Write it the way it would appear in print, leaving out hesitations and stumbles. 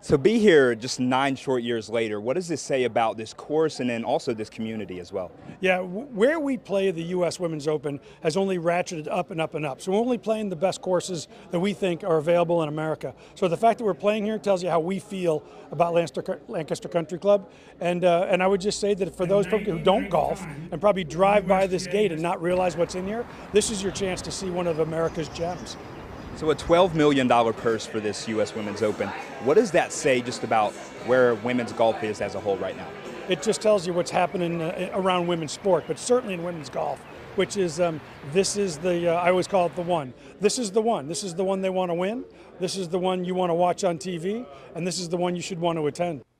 So be here just 9 short years later. What does this say about this course and then also this community as well? Yeah, where we play the U.S. Women's Open has only ratcheted up and up and up. So we're only playing the best courses that we think are available in America. So the fact that we're playing here tells you how we feel about Lancaster Country Club. And I would just say that for those folks who don't golf and probably drive by this gate and not realize what's in here, this is your chance to see one of America's gems. So a $12 million purse for this U.S. Women's Open. What does that say just about where women's golf is as a whole right now? It just tells you what's happening around women's sport, but certainly in women's golf, which is, this is the, I always call it the one. This is the one. This is the one they want to win. This is the one you want to watch on TV, and this is the one you should want to attend.